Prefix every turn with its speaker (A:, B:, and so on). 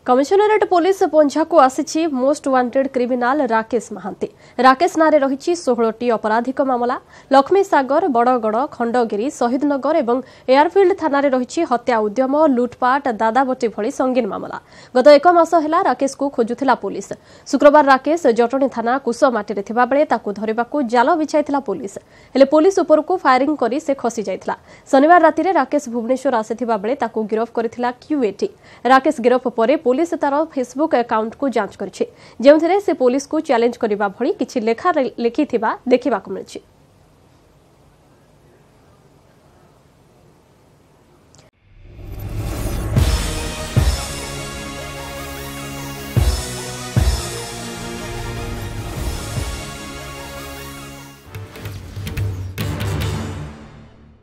A: Commissionerate police पंझा को आसी most wanted criminal Rakesh Mahanty. Rakesh नारे रही 16टी अपराधिक मामला। लक्ष्मी सागर, बड़गड़, खंडगिरी, शहीदनगर और एयरफिल्ड थाना रही हत्या उद्यम, लुटपाट, दादाबटी भली संगीन मामला। गत 1 मास है राकेश को खोजुला पुलिस। शुक्रवार राकेश जटणी थाना कुसमाटी बेले धरने जाल बिछाई पुलिस। हेले पुलिस उपरकू फायरिंग करी से खसी जाइथिला। शनिवार राति राकेश भुवनेश्वर आसिथिबा बेले ताकू गिरफ करथिला क्यूएटी। राकेश गिरफ पर पुलिस तार फेसबुक अकाउंट को जांच करिछि, जेउथिरे से पुलिस को चैलेंज करबा भली किछि लेखा लिखिथिबा देखिबाकू मिलिछि।